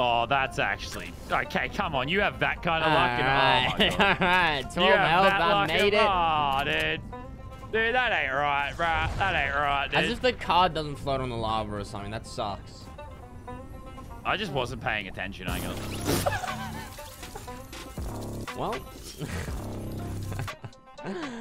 Oh, that's actually... Okay, come on. You have that kind of luck. And, oh, my God. Alright, 12 You have health, that I luck. made it. Oh, dude. Dude, that ain't right, bro. That ain't right, dude. As if the card doesn't float on the lava or something. That sucks. I just wasn't paying attention, I guess. Well...